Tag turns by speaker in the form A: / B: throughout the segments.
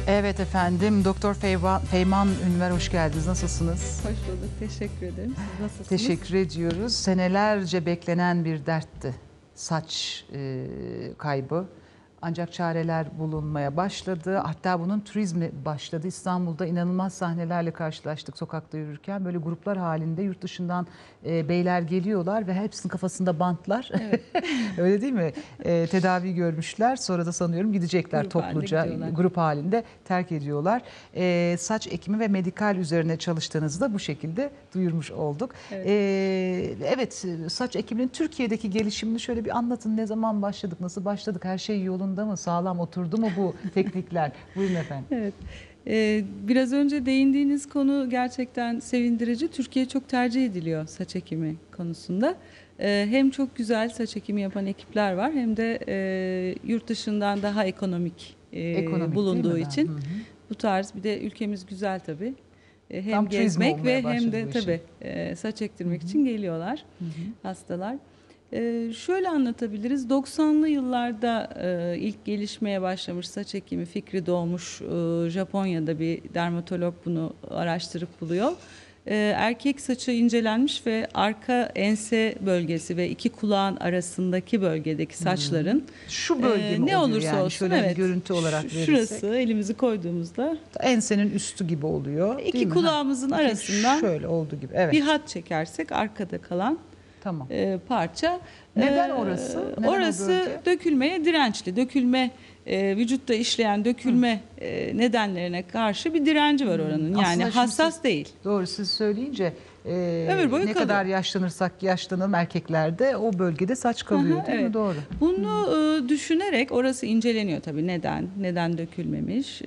A: Evet efendim, Doktor Feyman Ünver, hoş geldiniz. Nasılsınız?
B: Hoş bulduk, teşekkür ederim. Siz nasılsınız?
A: Teşekkür ediyoruz. Senelerce beklenen bir dertti saç kaybı. Ancak çareler bulunmaya başladı. Hatta bunun turizmi başladı. İstanbul'da inanılmaz sahnelerle karşılaştık sokakta yürürken. Böyle gruplar halinde yurt dışından beyler geliyorlar ve hepsinin kafasında bantlar.
B: Evet.
A: Öyle değil mi? Tedavi görmüşler. Sonra da sanıyorum gidecekler
B: Grup
A: topluca.
B: halinde
A: Grup halinde terk ediyorlar. Saç ekimi ve medikal üzerine çalıştığınızı da bu şekilde duyurmuş olduk.
B: Evet.
A: Evet, saç ekiminin Türkiye'deki gelişimini şöyle bir anlatın. Ne zaman başladık? Nasıl başladık? Her şey yolunda mı? Sağlam oturdu mu bu teknikler? Buyurun efendim.
B: Evet. Biraz önce değindiğiniz konu gerçekten sevindirici. Türkiye çok tercih ediliyor saç ekimi konusunda. Hem çok güzel saç ekimi yapan ekipler var, hem de yurt dışından daha ekonomik bulunduğu için. Hı hı. Bu tarz, bir de ülkemiz güzel tabii. Hem
A: tam
B: gezmek ve hem de
A: bu
B: tabii saç ektirmek için geliyorlar hastalar. Şöyle anlatabiliriz. 90'lı yıllarda ilk gelişmeye başlamış saç ekimi fikri doğmuş. Japonya'da bir dermatolog bunu araştırıp buluyor. Erkek saçı incelenmiş ve arka ense bölgesi ve iki kulağın arasındaki bölgedeki saçların
A: şu bölge mi
B: ne
A: oluyor
B: olursa
A: yani?
B: olsun,
A: Şöyle
B: evet,
A: bir görüntü olarak verirsek.
B: şurası elimizi koyduğumuzda
A: ensenin üstü gibi oluyor.
B: İki kulağımızın arasından
A: şöyle olduğu gibi. Evet.
B: bir hat çekersek arkada kalan
A: tamam.
B: Parça.
A: Neden orası? Neden
B: orası dökülmeye dirençli. Vücutta işleyen dökülme nedenlerine karşı bir direnci var oranın. Yani hassas değil.
A: Doğru, siz söyleyince
B: ömür boyu
A: ne
B: kalıyor.
A: kadar yaşlanırsak yaşlanalım, erkeklerde o bölgede saç kalıyor, değil mi? Doğru.
B: Bunu düşünerek orası inceleniyor tabii. Neden dökülmemiş?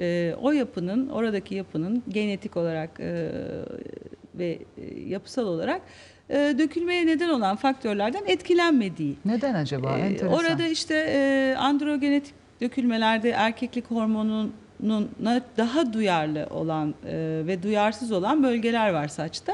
B: Oradaki yapının genetik olarak ve yapısal olarak dökülmeye neden olan faktörlerden etkilenmediği.
A: Neden acaba? Enteresan.
B: Orada işte androgenetik dökülmelerde erkeklik hormonunun daha duyarlı olan ve duyarsız olan bölgeler var saçta.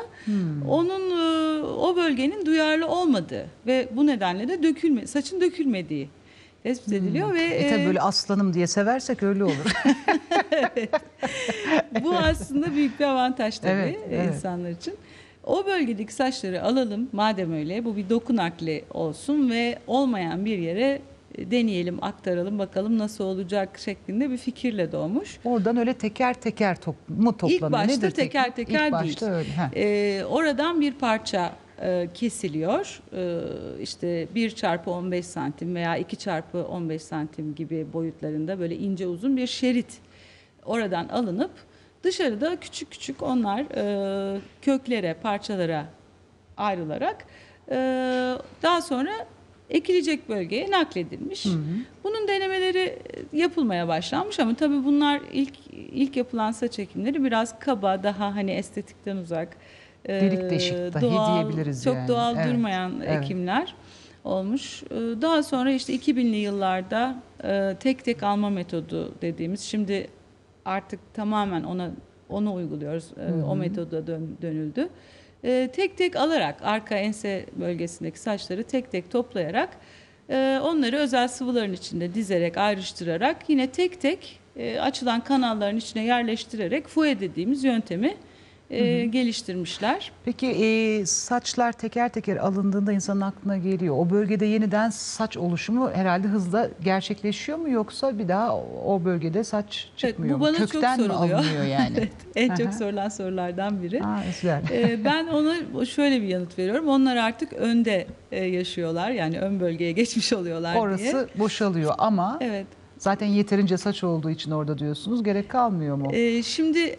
B: O bölgenin duyarlı olmadığı ve bu nedenle de saçın dökülmediği tespit ediliyor ve
A: tabii böyle aslanım diye seversek öyle olur.
B: evet. Bu aslında büyük bir avantaj tabii
A: evet.
B: insanlar için. O bölgedeki saçları alalım, madem öyle, bu bir doku nakli olsun ve olmayan bir yere deneyelim, aktaralım, bakalım nasıl olacak şeklinde bir fikirle doğmuş.
A: Oradan öyle teker teker mu toplanıyor?
B: İlk başta
A: nedir
B: teker teker
A: İlk
B: değil.
A: başta öyle.
B: Oradan bir parça kesiliyor. İşte 1x15 santim veya 2x15 santim gibi boyutlarında böyle ince uzun bir şerit oradan alınıp dışarıda küçük küçük onlar köklere, parçalara ayrılarak daha sonra ekilecek bölgeye nakledilmiş. Bunun denemeleri yapılmaya başlanmış ama tabii bunlar ilk yapılan saç ekimleri biraz kaba, daha hani estetikten uzak,
A: delik deşik dahi diyebiliriz
B: çok
A: yani.
B: doğal durmayan ekimler olmuş. Daha sonra işte 2000'li yıllarda tek tek alma metodu dediğimiz, şimdi artık tamamen onu uyguluyoruz. O metoda dönüldü. Tek tek alarak, arka ense bölgesindeki saçları tek tek toplayarak onları özel sıvıların içinde dizerek, ayrıştırarak yine tek tek açılan kanalların içine yerleştirerek fouet dediğimiz yöntemi geliştirmişler.
A: Peki saçlar teker teker alındığında insanın aklına geliyor. O bölgede yeniden saç oluşumu herhalde hızla gerçekleşiyor mu, yoksa bir daha o bölgede saç çıkmıyor
B: bu bana
A: mu? Kökten
B: çok
A: mi
B: soruluyor.
A: alınıyor yani?
B: Evet, en çok sorulan sorulardan biri.
A: Güzel.
B: Ben ona şöyle bir yanıt veriyorum. Onlar artık önde yaşıyorlar. Yani ön bölgeye geçmiş oluyorlar diye.
A: Orası boşalıyor ama
B: evet.
A: Zaten yeterince saç olduğu için orada diyorsunuz. Gerek kalmıyor mu?
B: Şimdi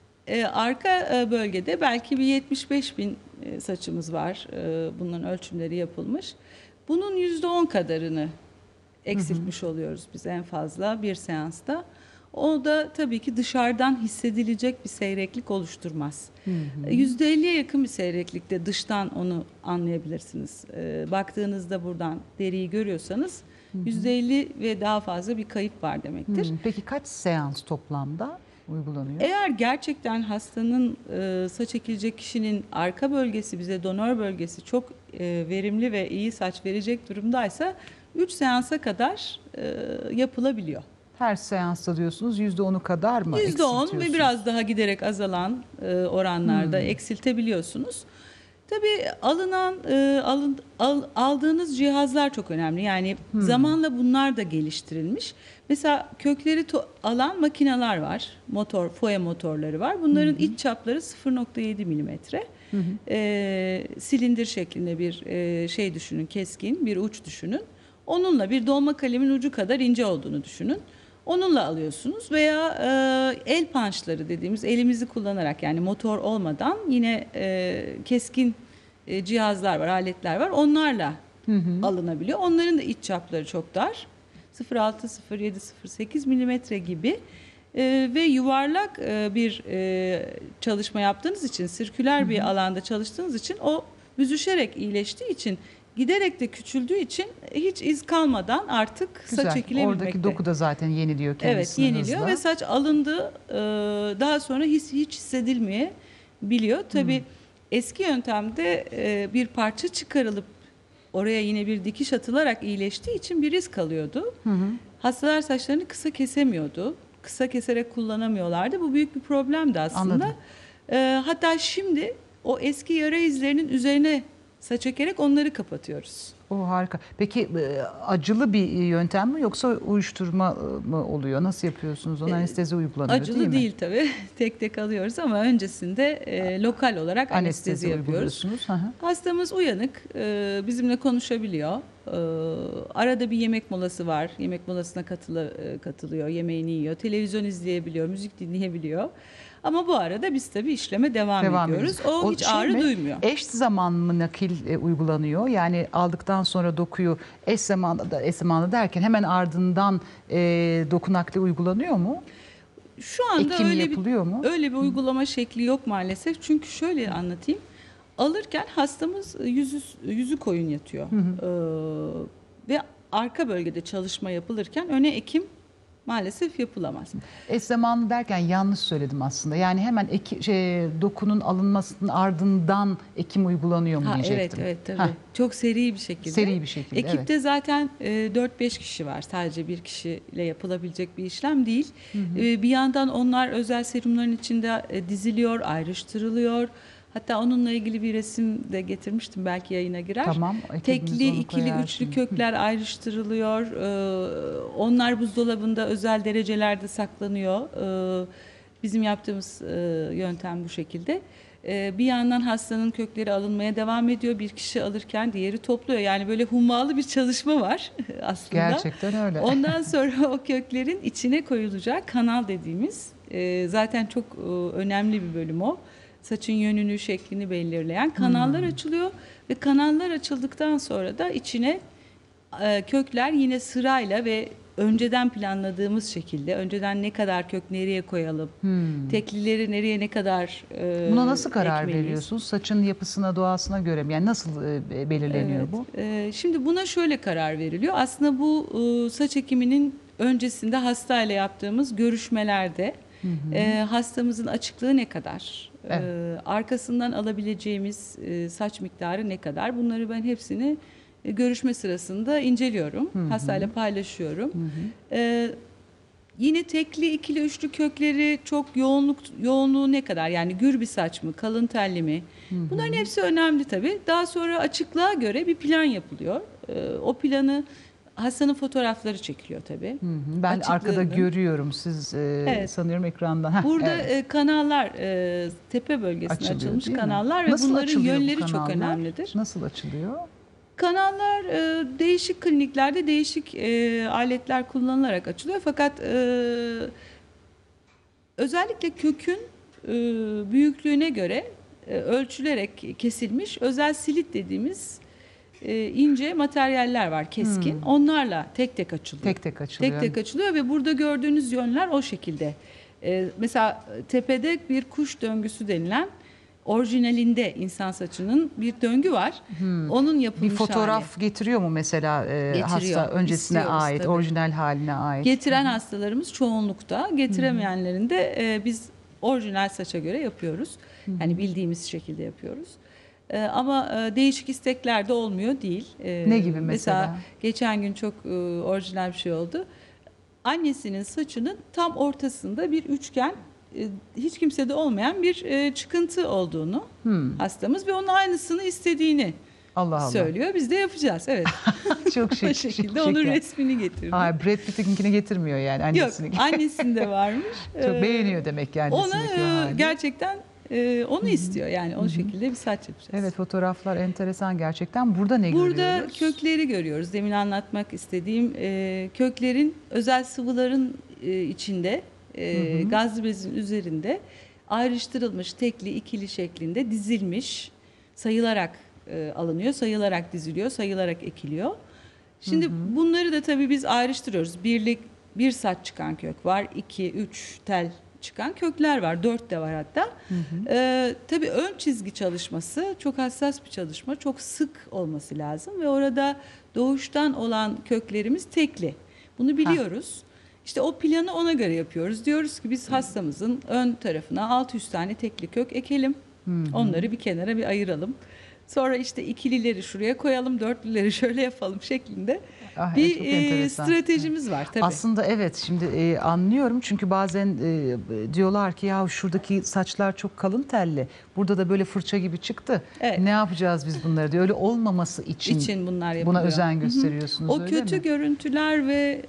B: arka bölgede belki bir 75 bin saçımız var. Bunların ölçümleri yapılmış. Bunun %10 kadarını eksiltmiş oluyoruz biz en fazla bir seansta. O da tabii ki dışarıdan hissedilecek bir seyreklik oluşturmaz. %50'ye yakın bir seyreklikte dıştan onu anlayabilirsiniz. Baktığınızda buradan deriyi görüyorsanız %50 ve daha fazla bir kayıp var demektir.
A: Peki kaç seans toplamda uygulanıyor?
B: Eğer gerçekten hastanın saç ekilecek kişinin arka bölgesi, bize donör bölgesi çok verimli ve iyi saç verecek durumdaysa 3 seansa kadar yapılabiliyor.
A: Her seansta diyorsunuz %10'u kadar mı
B: %10 ve
A: eksiltiyorsunuz?
B: biraz daha giderek azalan oranlarda eksiltebiliyorsunuz. Tabii aldığınız cihazlar çok önemli. Yani zamanla bunlar da geliştirilmiş. Mesela kökleri alan makineler var. Foe motorları var. Bunların iç çapları 0,7 milimetre. Silindir şeklinde bir şey düşünün, keskin bir uç düşünün. Onunla bir dolma kalemin ucu kadar ince olduğunu düşünün. Onunla alıyorsunuz veya el punchları dediğimiz elimizi kullanarak yani motor olmadan yine keskin cihazlar var, aletler var. Onlarla alınabiliyor. Onların da iç çapları çok dar. 0,6, 0,7, 0,8 milimetre gibi ve yuvarlak bir çalışma yaptığınız için, sirküler bir alanda çalıştığınız için o büzüşerek iyileştiği için giderek de küçüldüğü için hiç iz kalmadan artık
A: Güzel.
B: saç ekilebilmekte.
A: Oradaki doku da zaten yeniliyor kendisini
B: Evet, yeniliyor
A: hızla.
B: ve saç alındı daha sonra hiç hissedilmeyebiliyor. Tabii eski yöntemde bir parça çıkarılıp oraya yine bir dikiş atılarak iyileştiği için bir iz kalıyordu. Hastalar saçlarını kısa kesemiyordu. Kısa keserek kullanamıyorlardı. Bu büyük bir problemdi aslında.
A: Anladım.
B: Hatta şimdi o eski yara izlerinin üzerine saç ekerek onları kapatıyoruz.
A: O harika. Peki acılı bir yöntem mi yoksa uyuşturma mı oluyor? Nasıl yapıyorsunuz? Ona anestezi uygulanıyor
B: Acılı
A: değil mi?
B: değil tabii. Tek tek alıyoruz ama öncesinde lokal olarak anestezi yapıyoruz.
A: uyguluyorsunuz. Hı hı.
B: Hastamız uyanık, bizimle konuşabiliyor. Arada bir yemek molası var. Yemek molasına katılıyor, yemeğini yiyor. Televizyon izleyebiliyor, müzik dinleyebiliyor. Ama bu arada biz tabii işleme devam ediyoruz.
A: ediyoruz.
B: O hiç ağrı duymuyor.
A: Eş zaman mı nakil uygulanıyor? Yani aldıktan sonra dokuyu eş zamanlı derken hemen ardından doku nakli uygulanıyor mu?
B: Şu anda
A: Ekim yapılıyor mu?
B: öyle bir uygulama şekli yok maalesef. Çünkü şöyle anlatayım. Alırken hastamız yüzü koyun yatıyor. Ve arka bölgede çalışma yapılırken öne ekim maalesef yapılamaz.
A: Eş zamanlı derken yanlış söyledim aslında. Yani hemen dokunun alınmasının ardından ekim uygulanıyor mu diyecektim.
B: Evet tabii.
A: Heh.
B: Çok seri bir şekilde.
A: Seri bir şekilde,
B: Ekipte zaten 4-5 kişi var. Sadece bir kişiyle yapılabilecek bir işlem değil. Bir yandan onlar özel serumların içinde diziliyor, ayrıştırılıyor. Hatta onunla ilgili bir resim de getirmiştim, belki yayına girer.
A: Tamam.
B: Tekli, ikili, üçlü kökler ayrıştırılıyor. Onlar buzdolabında özel derecelerde saklanıyor. Bizim yaptığımız yöntem bu şekilde. Bir yandan hastanın kökleri alınmaya devam ediyor. Bir kişi alırken diğeri topluyor. Yani böyle hummalı bir çalışma var aslında.
A: Gerçekten öyle.
B: Ondan sonra o köklerin içine koyulacak kanal dediğimiz zaten çok önemli bir bölüm o. Saçın yönünü, şeklini belirleyen kanallar açılıyor ve kanallar açıldıktan sonra da içine kökler yine sırayla ve önceden planladığımız şekilde, önceden ne kadar kök nereye koyalım, teklileri nereye ne kadar
A: Buna nasıl karar
B: ekmeliyiz?
A: veriyorsunuz? Saçın yapısına, doğasına göre mi? Yani nasıl belirleniyor bu?
B: Şimdi buna şöyle karar veriliyor. Aslında bu saç ekiminin öncesinde hastayla yaptığımız görüşmelerde hastamızın açıklığı ne kadar, arkasından alabileceğimiz saç miktarı ne kadar, bunları ben hepsini görüşme sırasında inceliyorum. Hastayla paylaşıyorum. Yine tekli, ikili, üçlü kökleri çok yoğunluğu ne kadar? Yani gür bir saç mı, kalın telli mi? Bunların hepsi önemli tabii. Daha sonra açıklığa göre bir plan yapılıyor. O planı hastanın fotoğrafları çekiliyor tabii.
A: Ben arkada
B: Açıklığını.
A: görüyorum. Siz sanıyorum ekrandan. Heh,
B: Burada
A: evet.
B: kanallar, tepe bölgesine
A: Açılıyor,
B: açılmış
A: değil mi?
B: kanallar ve
A: Nasıl
B: bunların
A: açılıyor bu
B: yönleri çok
A: kanallar?
B: önemlidir.
A: Nasıl açılıyor?
B: Kanallar değişik kliniklerde değişik aletler kullanılarak açılıyor. Fakat özellikle kökün büyüklüğüne göre ölçülerek kesilmiş özel silit dediğimiz ince materyaller var, keskin. Onlarla tek tek açılıyor.
A: Tek tek açılıyor.
B: Tek tek açılıyor ve burada gördüğünüz yönler o şekilde. Mesela tepede bir kuş döngüsü denilen orijinalinde insan saçının bir döngü var. Onun
A: Bir
B: yapılmış
A: fotoğraf
B: hali.
A: getiriyor mu mesela hasta öncesine
B: İstiyoruz
A: ait,
B: tabii.
A: orijinal haline ait?
B: Getiren hastalarımız çoğunlukta, getiremeyenlerin de biz orijinal saça göre yapıyoruz. Yani bildiğimiz şekilde yapıyoruz. Ama değişik istekler de olmuyor değil.
A: Ne gibi mesela?
B: Geçen gün çok orijinal bir şey oldu. annesinin saçının tam ortasında bir üçgen, hiç kimsede olmayan bir çıkıntı olduğunu hastamız ve onun aynısını istediğini
A: Allah Allah.
B: söylüyor. Biz de yapacağız. Evet.
A: Çok şık.
B: O şekilde
A: çok
B: onun
A: şık yani.
B: resmini getirdim.
A: Hayır, Brad Pitt'inkini getirmiyor yani annesini.
B: Yok, annesinde varmış.
A: Çok beğeniyor demek ki annesindeki
B: Ona
A: hali.
B: gerçekten onu istiyor. Yani o şekilde bir saç yapacağız.
A: Evet, fotoğraflar enteresan gerçekten. Burada ne
B: Burada
A: görüyoruz?
B: kökleri görüyoruz. Demin anlatmak istediğim köklerin özel sıvıların içinde, gazlı bezin üzerinde ayrıştırılmış, tekli, ikili şeklinde dizilmiş, sayılarak alınıyor, sayılarak diziliyor, sayılarak ekiliyor. Şimdi bunları da tabii biz ayrıştırıyoruz. Bir saç çıkan kök var, 2, 3 tel çıkan kökler var, 4 de var hatta. Tabii ön çizgi çalışması çok hassas bir çalışma, çok sık olması lazım ve orada doğuştan olan köklerimiz tekli. Bunu biliyoruz. İşte o planı ona göre yapıyoruz. Diyoruz ki biz hastamızın ön tarafına 600 tane tekli kök ekelim. Onları bir kenara bir ayıralım. Sonra işte ikilileri şuraya koyalım, dörtlüleri şöyle yapalım şeklinde bir stratejimiz var tabii.
A: Aslında evet, şimdi anlıyorum çünkü bazen diyorlar ki ya şuradaki saçlar çok kalın telli. Burada da böyle fırça gibi çıktı.
B: Evet.
A: Ne yapacağız biz bunları diye. Öyle olmaması için
B: bunlar yapılıyor.
A: buna özen gösteriyorsunuz.
B: O
A: öyle
B: kötü
A: mi?
B: görüntüler ve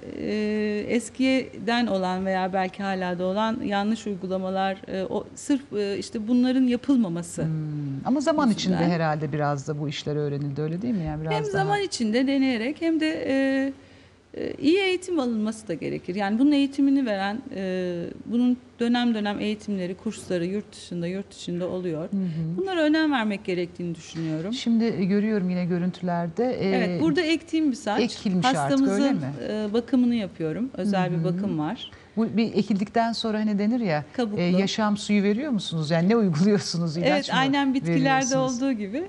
B: eskiden olan veya belki hala da olan yanlış uygulamalar, sırf işte bunların yapılmaması.
A: Ama zaman
B: yüzünden.
A: içinde herhalde biraz da bu işler öğrenildi, öyle değil mi? Yani biraz
B: Hem
A: daha...
B: zaman içinde deneyerek hem de iyi eğitim alınması da gerekir. Yani bunun eğitimini veren, bunun dönem dönem eğitimleri, kursları yurt dışında, yurt içinde oluyor. Bunlara önem vermek gerektiğini düşünüyorum.
A: Şimdi görüyorum yine görüntülerde.
B: Evet, burada ektiğim bir saç.
A: Ekilmiş artık,
B: Hastamızın
A: öyle mi?
B: bakımını yapıyorum. Özel bir bakım var.
A: Bu bir ekildikten sonra hani denir ya,
B: Kabuklu.
A: yaşam suyu veriyor musunuz? Yani ne uyguluyorsunuz? İlaç
B: Evet,
A: mı
B: aynen bitkilerde
A: veriyorsunuz?
B: olduğu gibi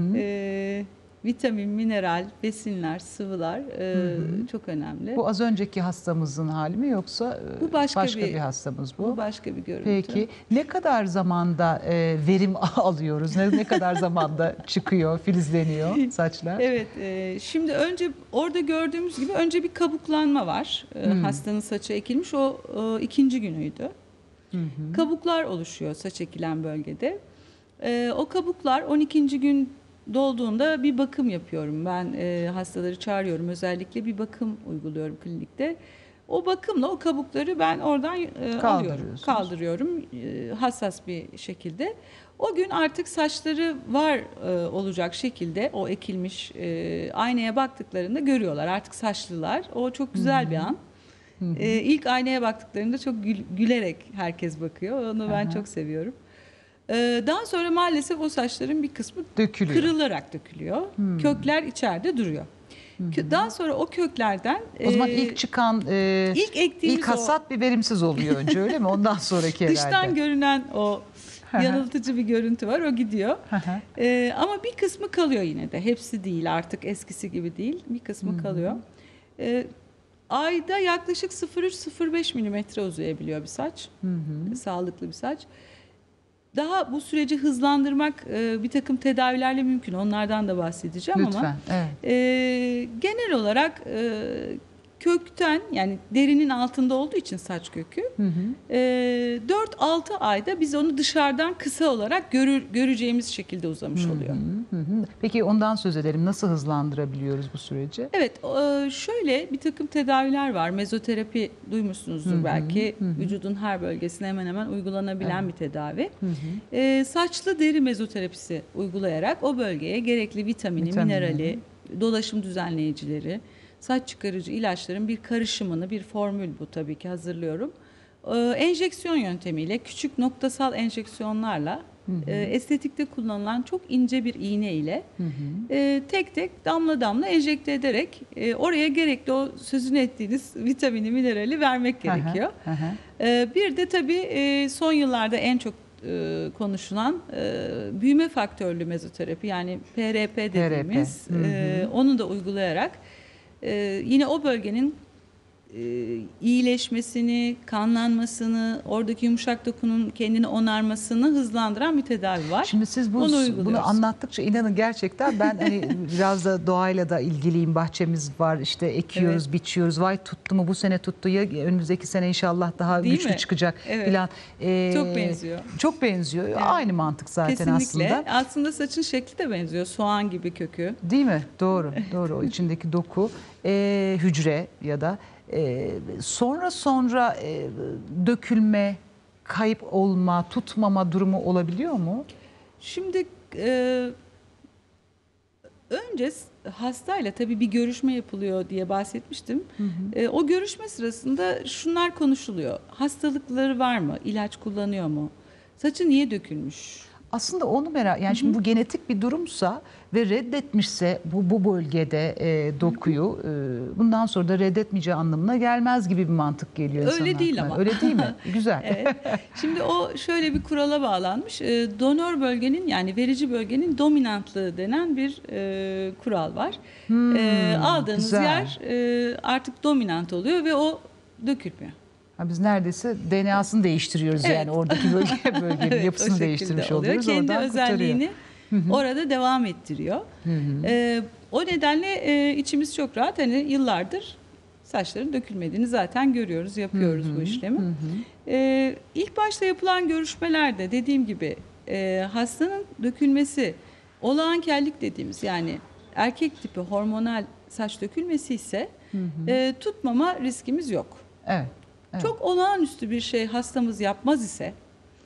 B: vitamin, mineral, besinler, sıvılar çok önemli.
A: Bu az önceki hastamızın hali mi yoksa
B: Bu başka
A: bir hastamız bu?
B: Bu başka bir görüntü.
A: Peki ne kadar zamanda verim alıyoruz? Ne kadar zamanda çıkıyor, filizleniyor saçlar?
B: Evet, şimdi önce orada gördüğümüz gibi önce bir kabuklanma var. Hastanın saçı ekilmiş, o ikinci günüydü. Kabuklar oluşuyor saç ekilen bölgede. O kabuklar 12. gün dolduğunda bir bakım yapıyorum. Ben hastaları çağırıyorum, özellikle bir bakım uyguluyorum klinikte. O bakımla o kabukları ben oradan alıyorum, kaldırıyorum hassas bir şekilde. O gün artık saçları var olacak şekilde o ekilmiş aynaya baktıklarında görüyorlar. Artık saçlılar. O çok güzel bir an. İlk aynaya baktıklarında çok gülerek herkes bakıyor. Onu ben çok seviyorum. Daha sonra maalesef o saçların bir kısmı kırılarak dökülüyor. Kökler içeride duruyor. Daha sonra o köklerden...
A: O zaman ilk çıkan, ilk hasat bir verimsiz oluyor önce, öyle mi? Ondan sonraki herhalde.
B: Dıştan görünen o yanıltıcı bir görüntü var, o gidiyor. Ama bir kısmı kalıyor yine de. Hepsi değil, artık eskisi gibi değil. Bir kısmı kalıyor. Ayda yaklaşık 0,3-0,5 milimetre uzayabiliyor bir saç. Sağlıklı bir saç. Daha bu süreci hızlandırmak bir takım tedavilerle mümkün. Onlardan da bahsedeceğim.
A: Lütfen,
B: ama
A: evet.
B: Genel olarak kökten, yani derinin altında olduğu için saç kökü 4-6 ayda biz onu dışarıdan kısa olarak göreceğimiz şekilde uzamış oluyor.
A: Peki ondan söz edelim. Nasıl hızlandırabiliyoruz bu süreci?
B: Evet, şöyle bir takım tedaviler var. Mezoterapi duymuşsunuzdur belki. Vücudun her bölgesine hemen hemen uygulanabilen bir tedavi. Saçlı deri mezoterapisi uygulayarak o bölgeye gerekli vitamini, minerali, dolaşım düzenleyicileri, saç çıkarıcı ilaçların bir karışımını, bir formül bu tabii ki hazırlıyorum. Enjeksiyon yöntemiyle, küçük noktasal enjeksiyonlarla, estetikte kullanılan çok ince bir iğne ile tek tek damla damla enjekte ederek oraya gerekli o sözünü ettiğiniz vitamini, minerali vermek gerekiyor. Bir de tabii son yıllarda en çok konuşulan büyüme faktörlü mezoterapi, yani PRP dediğimiz, onu da uygulayarak yine o bölgenin iyileşmesini, kanlanmasını, oradaki yumuşak dokunun kendini onarmasını hızlandıran bir tedavi var.
A: Şimdi siz
B: Onu uyguluyoruz.
A: bunu anlattıkça inanın gerçekten ben hani biraz da doğayla da ilgiliyim. Bahçemiz var, işte ekiyoruz,
B: Evet.
A: biçiyoruz. Vay tuttu mu, bu sene tuttu ya, önümüzdeki sene inşallah daha
B: Değil
A: güçlü
B: mi?
A: çıkacak
B: Evet.
A: filan.
B: Çok benziyor.
A: Çok benziyor.
B: Evet.
A: Aynı mantık zaten
B: Kesinlikle.
A: aslında.
B: Aslında saçın şekli de benziyor. Soğan gibi kökü.
A: Değil mi? Doğru. Doğru. O içindeki doku, hücre ya da sonra dökülme, kayıp olma, tutmama durumu olabiliyor mu?
B: Şimdi önce hastayla tabii bir görüşme yapılıyor diye bahsetmiştim. O görüşme sırasında şunlar konuşuluyor. Hastalıkları var mı? İlaç kullanıyor mu? Saçı niye dökülmüş?
A: Aslında onu merak, yani şimdi bu genetik bir durumsa ve reddetmişse bu bölgede dokuyu, bundan sonra da reddetmeyeceği anlamına gelmez gibi bir mantık geliyor
B: Öyle
A: insanın
B: değil
A: aklına.
B: ama.
A: Öyle değil mi? Güzel.
B: Evet. Şimdi o şöyle bir kurala bağlanmış. Donör bölgenin, yani verici bölgenin dominantlığı denen bir kural var. Aldığınız
A: güzel.
B: yer artık dominant oluyor ve o dökülmüyor.
A: Ha, biz neredeyse DNA'sını değiştiriyoruz,
B: Evet.
A: yani oradaki bölgenin
B: Evet, o
A: yapısını
B: şekilde
A: değiştirmiş
B: oluyor.
A: oluyoruz.
B: Kendi
A: Oradan
B: özelliğini orada devam ettiriyor. O nedenle içimiz çok rahat. Hani yıllardır saçların dökülmediğini zaten görüyoruz, yapıyoruz bu işlemi. İlk başta yapılan görüşmelerde dediğim gibi hastanın dökülmesi, olağan kellik dediğimiz, yani erkek tipi hormonal saç dökülmesi ise tutmama riskimiz yok.
A: Evet. Evet.
B: Çok olağanüstü bir şey hastamız yapmaz ise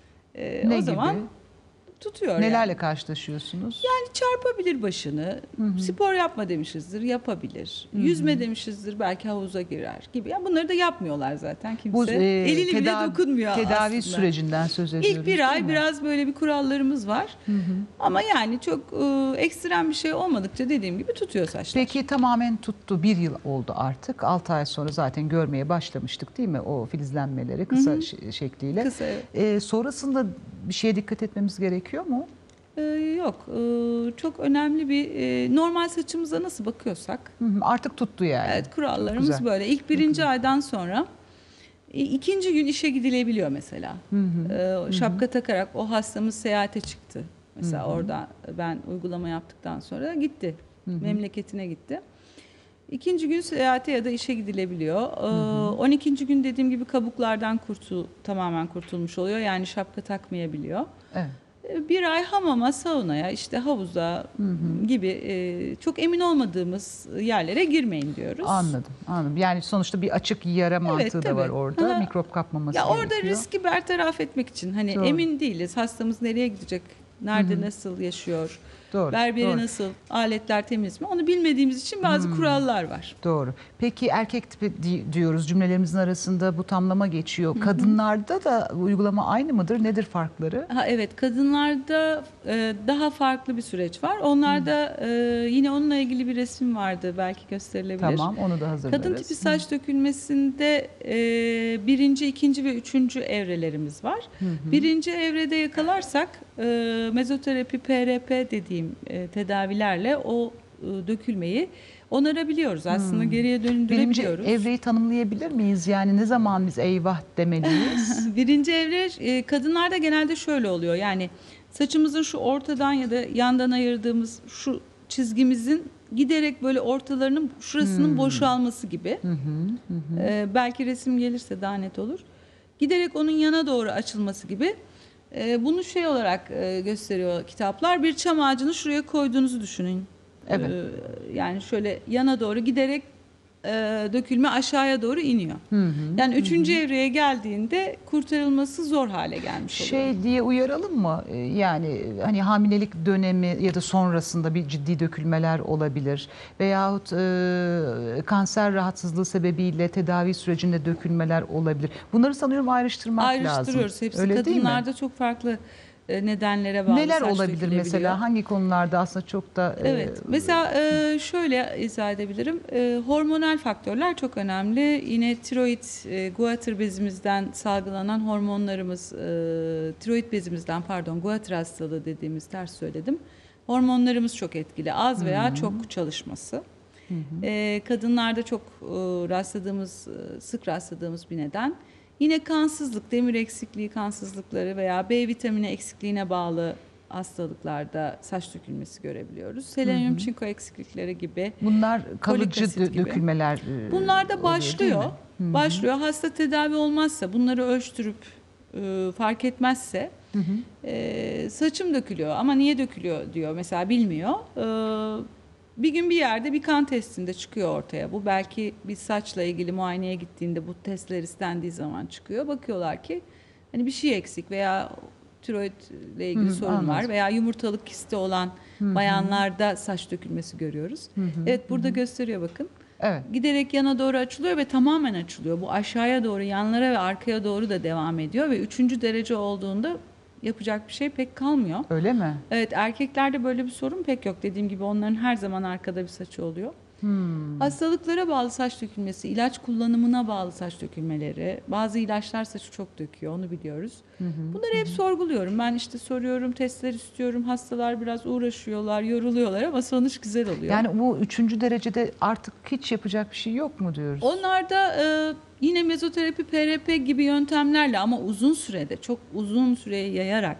A: Ne
B: o zaman
A: gibi?
B: tutuyor.
A: Nelerle
B: yani.
A: karşılaşıyorsunuz?
B: Yani çarpabilir başını, spor yapma demişizdir, yapabilir. Yüzme demişizdir, belki havuza girer gibi. Ya bunları da yapmıyorlar zaten kimse.
A: Bu
B: Elini bile dokunmuyor
A: tedavi
B: aslında.
A: sürecinden söz ediyoruz.
B: İlk bir ay
A: değil mi?
B: biraz böyle bir kurallarımız var. Ama yani çok ekstrem bir şey olmadıkça dediğim gibi tutuyor saçlar.
A: Peki tamamen tuttu. 1 yıl oldu artık. 6 ay sonra zaten görmeye başlamıştık değil mi? O filizlenmeleri kısa şekliyle.
B: Kısa, evet.
A: Sonrasında bir şeye dikkat etmemiz gerekiyor mu?
B: Yok. Çok önemli bir normal saçımıza nasıl bakıyorsak
A: Artık tuttu yani.
B: evet,
A: Çok
B: kurallarımız
A: güzel.
B: böyle. İlk birinci aydan sonra ikinci gün işe gidilebiliyor mesela. Şapka takarak o hastamız seyahate çıktı. Mesela orada ben uygulama yaptıktan sonra gitti. Memleketine gitti. İkinci gün seyahate ya da işe gidilebiliyor. 12. gün dediğim gibi kabuklardan tamamen kurtulmuş oluyor. Yani şapka takmayabiliyor.
A: Evet.
B: Bir ay hamama, saunaya, işte havuza gibi çok emin olmadığımız yerlere girmeyin diyoruz.
A: Anladım. Yani sonuçta bir açık yara mantığı da var
B: tabii.
A: orada. Mikrop kapmaması
B: Ya
A: gerekiyor.
B: orada riski bertaraf etmek için hani
A: Doğru.
B: emin değiliz. Hastamız nereye gidecek? Nerede nasıl yaşıyor?
A: Doğru,
B: Berberi
A: doğru.
B: nasıl? Aletler temiz mi? Onu bilmediğimiz için bazı kurallar var.
A: Doğru. Peki erkek tipi diyoruz, cümlelerimizin arasında bu tamlama geçiyor. Kadınlarda da uygulama aynı mıdır? Nedir farkları?
B: Ha, evet, kadınlarda daha farklı bir süreç var. Onlarda yine onunla ilgili bir resim vardı, belki gösterilebilir.
A: Tamam, onu da hazırlarız.
B: Kadın tipi saç dökülmesinde birinci, ikinci ve üçüncü evrelerimiz var. Birinci evrede yakalarsak mezoterapi, PRP dediğim tedavilerle o dökülmeyi onarabiliyoruz. Aslında geriye
A: Birinci
B: döndürebiliyoruz.
A: evreyi tanımlayabilir miyiz? Yani ne zaman biz eyvah demeliyiz?
B: Birinci evre kadınlarda genelde şöyle oluyor. Yani saçımızın şu ortadan ya da yandan ayırdığımız şu çizgimizin giderek böyle ortalarının şurasının boşalması gibi. Belki resim gelirse daha net olur. Giderek onun yana doğru açılması gibi. Bunu şey olarak gösteriyor kitaplar. Bir çam ağacını şuraya koyduğunuzu düşünün.
A: Evet.
B: Yani şöyle yana doğru giderek dökülme aşağıya doğru iniyor. Yani üçüncü evreye geldiğinde kurtarılması zor hale gelmiş oluyor.
A: Şey diye uyaralım mı? Yani hani hamilelik dönemi ya da sonrasında bir ciddi dökülmeler olabilir. Veyahut kanser rahatsızlığı sebebiyle tedavi sürecinde dökülmeler olabilir. Bunları sanıyorum ayrıştırmak lazım.
B: Ayrıştırıyoruz. Hepsi
A: Öyle değil mi?
B: kadınlarda çok farklı nedenlere bağlı.
A: Neler
B: saç
A: olabilir
B: dökülebiliyor.
A: mesela? Hangi konularda aslında çok da...
B: Evet. Mesela şöyle izah edebilirim. Hormonal faktörler çok önemli. Yine tiroid, guatr bezimizden salgılanan hormonlarımız, tiroid bezimizden guatr hastalığı dediğimiz, ters söyledim. Hormonlarımız çok etkili. Az veya çok çalışması. Kadınlarda çok sık rastladığımız bir neden. Yine kansızlık, demir eksikliği kansızlıkları veya B vitamini eksikliğine bağlı hastalıklarda saç dökülmesi görebiliyoruz. Selenyum, çinko eksiklikleri gibi.
A: Bunlar kalıcı
B: Folik asit gibi.
A: dökülmeler
B: Bunlar da
A: oluyor,
B: başlıyor.
A: değil mi?
B: Başlıyor. Hasta tedavi olmazsa, bunları ölçtürüp fark etmezse saçım dökülüyor ama niye dökülüyor diyor mesela, bilmiyor. Bir gün bir yerde bir kan testinde çıkıyor ortaya. Bu belki bir saçla ilgili muayeneye gittiğinde bu testler istendiği zaman çıkıyor. Bakıyorlar ki hani bir şey eksik veya tiroidle ilgili sorun
A: anladım.
B: var veya yumurtalık kisti olan bayanlarda saç dökülmesi görüyoruz. Evet, burada gösteriyor bakın.
A: Evet.
B: Giderek yana doğru açılıyor ve tamamen açılıyor. Bu aşağıya doğru, yanlara ve arkaya doğru da devam ediyor ve 3. derece olduğunda yapacak bir şey pek kalmıyor.
A: Öyle mi?
B: Evet, erkeklerde böyle bir sorun pek yok. Dediğim gibi onların her zaman arkada bir saçı oluyor. Hastalıklara bağlı saç dökülmesi, ilaç kullanımına bağlı saç dökülmeleri, bazı ilaçlar saçı çok döküyor, onu biliyoruz. Bunları hep sorguluyorum. Ben işte soruyorum, testler istiyorum. Hastalar biraz uğraşıyorlar, yoruluyorlar ama sonuç güzel oluyor.
A: Yani bu 3. derecede artık hiç yapacak bir şey yok mu diyoruz?
B: Onlarda yine mezoterapi, PRP gibi yöntemlerle ama uzun sürede, çok uzun süreye yayarak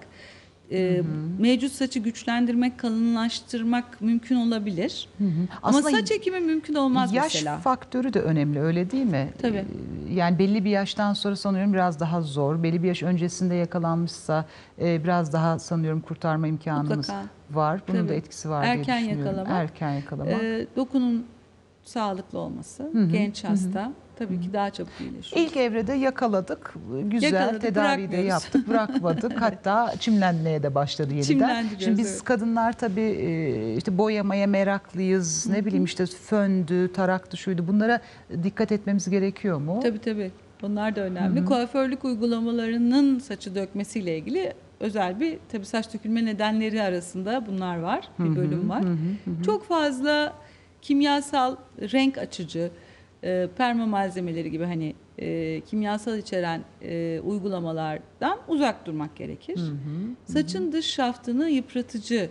B: mevcut saçı güçlendirmek, kalınlaştırmak mümkün olabilir. Ama
A: Aslında
B: saç ekimi mümkün olmaz
A: yaş
B: mesela.
A: faktörü de önemli, öyle değil mi?
B: Tabii.
A: Yani belli bir yaştan sonra sanıyorum biraz daha zor. Belli bir yaş öncesinde yakalanmışsa biraz daha sanıyorum kurtarma imkanımız
B: Mutlaka.
A: var. Bunun
B: Tabii.
A: da etkisi var
B: Erken
A: diye düşünüyorum.
B: yakalamak.
A: Erken yakalamak.
B: Dokunun sağlıklı olması, genç hasta tabii ki daha çabuk iyileşiyor.
A: İlk evrede yakaladık, güzel
B: Yakaladık,
A: tedaviyi de
B: bırakmıyoruz.
A: yaptık, bırakmadık. Hatta çimlenmeye de başladı yeniden.
B: Çimlendiriyoruz,
A: Şimdi biz
B: evet.
A: kadınlar tabii işte boyamaya meraklıyız. Ne bileyim işte föndü, taraktı, şuydu. Bunlara dikkat etmemiz gerekiyor mu?
B: Tabii. Bunlar da önemli. Kuaförlük uygulamalarının saçı dökmesiyle ilgili özel bir tabii saç dökülme nedenleri arasında bunlar var. Bir bölüm var. Çok fazla kimyasal renk açıcı, perma malzemeleri gibi hani kimyasal içeren uygulamalardan uzak durmak gerekir. Saçın dış şaftını yıpratıcı,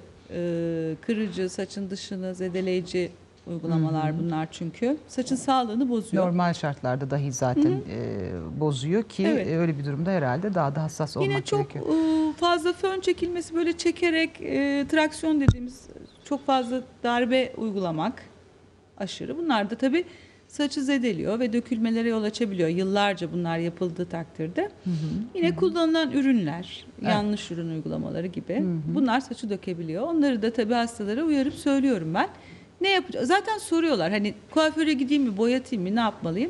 B: kırıcı, saçın dışını zedeleyici uygulamalar bunlar çünkü. Saçın sağlığını bozuyor.
A: Normal şartlarda dahi zaten bozuyor ki
B: Evet.
A: öyle bir durumda herhalde daha da hassas olmak
B: Yine çok
A: gerekiyor.
B: fazla fön çekilmesi, böyle çekerek traksiyon dediğimiz çok fazla darbe uygulamak aşırı. Bunlar da tabii saçı zedeliyor ve dökülmelere yol açabiliyor. Yıllarca bunlar yapıldığı takdirde. Yine kullanılan ürünler, yanlış ürün uygulamaları gibi bunlar saçı dökebiliyor. Onları da tabii hastalara uyarıp söylüyorum ben. Ne yapacağız? Zaten soruyorlar hani kuaföre gideyim mi, boyatayım mı, ne yapmalıyım?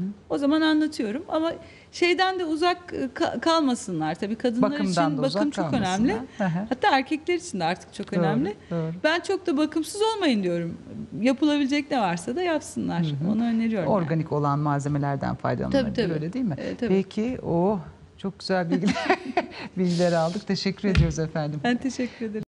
B: O zaman anlatıyorum ama şeyden de uzak kalmasınlar. Tabii kadınlar
A: Bakımdan
B: için
A: da uzak
B: bakım çok
A: kalmasınlar.
B: önemli.
A: Hı hı.
B: Hatta erkekler için de artık çok
A: Doğru,
B: önemli.
A: doğru.
B: Ben çok da bakımsız olmayın diyorum. Yapılabilecek ne varsa da yapsınlar. Onu öneriyorum.
A: Organik olan malzemelerden faydalanılabilir,
B: Tabii.
A: öyle değil mi?
B: Tabii.
A: Peki, çok güzel bilgiler aldık. Teşekkür ediyoruz efendim.
B: Ben teşekkür ederim.